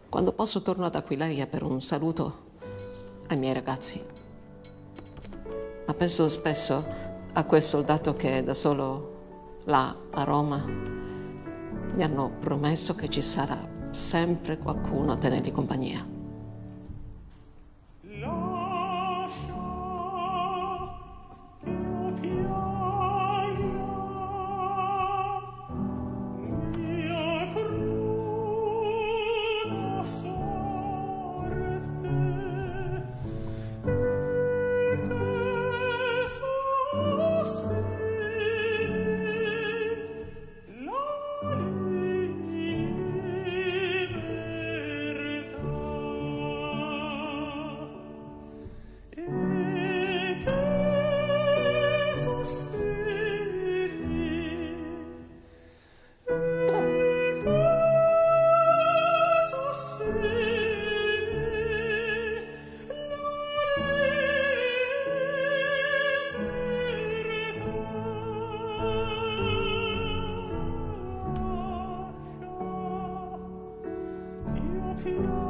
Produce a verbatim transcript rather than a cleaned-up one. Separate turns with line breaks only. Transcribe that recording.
Quando posso torno ad Aquileia per un saluto ai miei ragazzi. Ma penso spesso a quel soldato che da solo là a Roma mi hanno promesso che ci sarà sempre qualcuno a tenergli compagnia.
Pianga